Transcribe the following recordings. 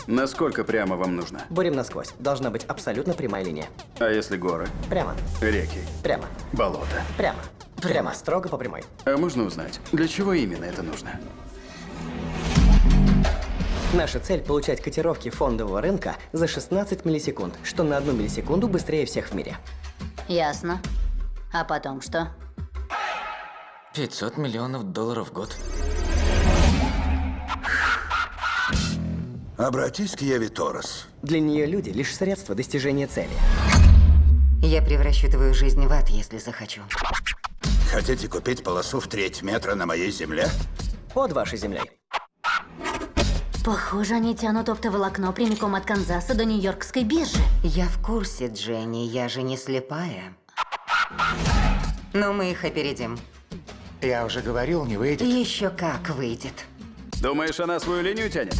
Насколько прямо вам нужно? Бурим насквозь. Должна быть абсолютно прямая линия. А если горы? Прямо. Реки? Прямо. Болото? Прямо. Прямо. Строго по прямой. А можно узнать, для чего именно это нужно? Наша цель – получать котировки фондового рынка за 16 миллисекунд, что на 1 миллисекунду быстрее всех в мире. Ясно. А потом что? 500 миллионов долларов в год. Обратись к Еве Торрес. Для нее люди – лишь средство достижения цели. Я превращу твою жизнь в ад, если захочу. Хотите купить полосу в 1/3 метра на моей земле? Под вашей землей. Похоже, они тянут оптоволокно прямиком от Канзаса до Нью-Йоркской биржи. Я в курсе, Дженни, я же не слепая. Но мы их опередим. Я уже говорил, не выйдет. Еще как выйдет. Думаешь, она свою линию тянет?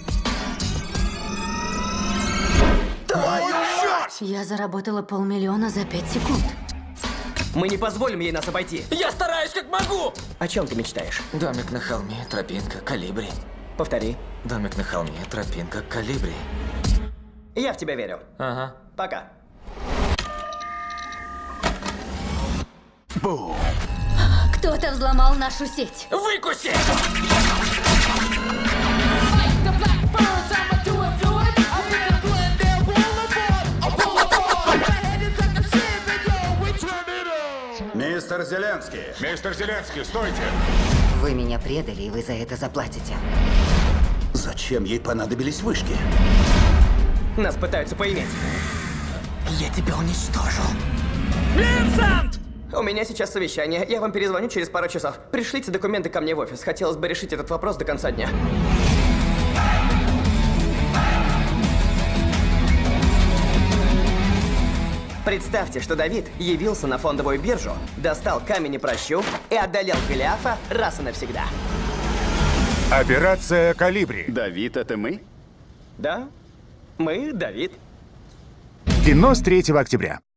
Я заработала 500 000 за 5 секунд. Мы не позволим ей нас обойти. Я стараюсь как могу! О чем ты мечтаешь? Домик на холме, тропинка, калибри. Повтори. Домик на холме, тропинка, калибри. Я в тебя верю. Ага. Пока. Бум! Кто-то взломал нашу сеть. Выкуси! Мистер Зеленский. Мистер Зеленский, стойте! Вы меня предали, и вы за это заплатите. Зачем ей понадобились вышки? Нас пытаются поиметь. Я тебя уничтожил. У меня сейчас совещание. Я вам перезвоню через пару часов. Пришлите документы ко мне в офис. Хотелось бы решить этот вопрос до конца дня. Представьте, что Давид явился на фондовую биржу, достал камень и прощу и одолел Голиафа раз и навсегда. Операция «Калибри». Давид, это мы? Да, мы Давид. Кино с 3 октября.